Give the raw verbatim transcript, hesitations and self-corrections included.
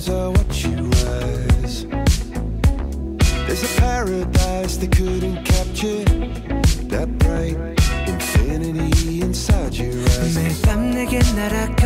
dreams are what you rise. There's a paradise they couldn't capture, that bright infinity inside your eyes. 매일 밤 내게 날아가